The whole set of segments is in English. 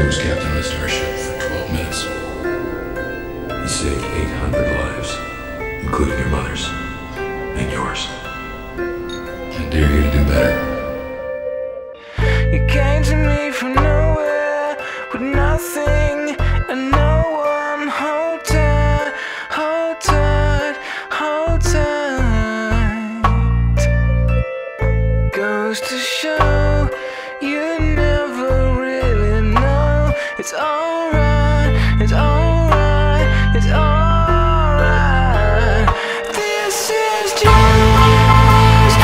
was captain of the starship for 12 minutes. He saved 800 lives, including your mother's and yours. I dare you to do better. You came to me from nowhere with nothing and no one. Hold tight, hold tight, hold tight. Goes to show you never really know. It's alright, it's alright, it's alright. This is just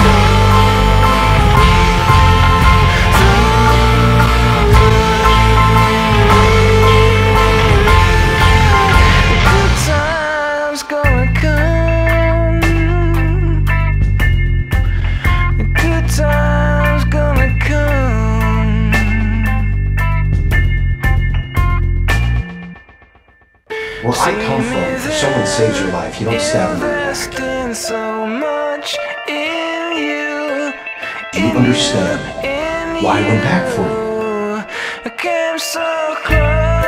good times gonna come. Good times gonna come. Where I come from, if someone saves your life, you don't stab them in the back. Investing so much in you. Do you understand why I went back for you? I came so close.